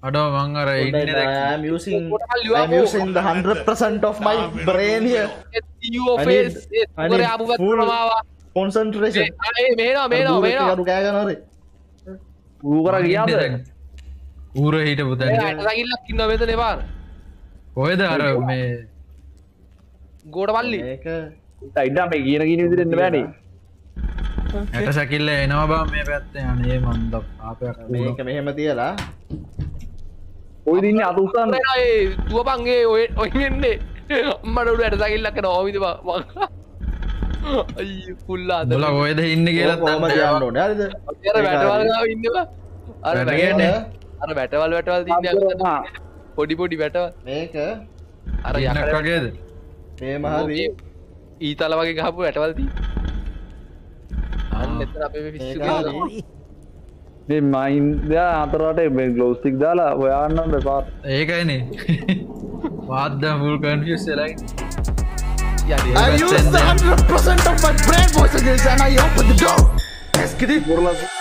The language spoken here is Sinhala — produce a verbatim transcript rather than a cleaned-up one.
අඩෝ මං අර ඉන්නේ දැක්ක. I am using I am using the one hundred percent of my brain here. your face උගර ආපු පැත්තම ආවා. Concentration. ඒ මේනවා මේනවා මේනවා. කරු කෑ ගන්නවා රේ. ඌකර ගියාද? ඌර හිටපු තැන. ඒ අට සකිල්ලක් ඉන්නවා මෙතන එපාර. කොහෙද අර මේ ගෝඩ පල්ලි. මේක ඉඩම් මේ කියන කියන විදිහට එන්න බෑනේ. ඇට සැකිල්ල එනවා බා මේ පැත්තේ අනේ මන්ද පාපයක් මේක මෙහෙම තියලා ඔය දින්නේ අත උස්සන්න. ඒ තුවපන් ඒ ඔය ඔය එන්නේ. අම්මට උඩ ඇට සකිල්ලක් එනවා ඕවිද මං. අයියෝ කුල්ලා අද. මොලා කොහෙද ඉන්නේ කියලා කොහමද යන්න ඕනේ හරිද? අර වැටවල් ගාව ඉන්නවා. අර වැටවල් අර වැටවල් වැටවල් තියන්නේ පොඩි පොඩි වැටවල්. මේක අර යන්නක් වගේද? මේ මහරි ඊතල වගේ ගහපු වැටවල් තියෙන්නේ. අන්න එතන අපේ මේ පිස්සු ගහලා මේ මයින් දා අතරට මේ ග්ලෝව්ස් ටික දාලා හොයන්න බෑ. ඒකයිනේ. වාත් දැන් ෆුල් කන්ෆියුස් වෙලා ඉන්නේ. I used the one hundred percent of my brain voice against and I opened the door. Let's get it.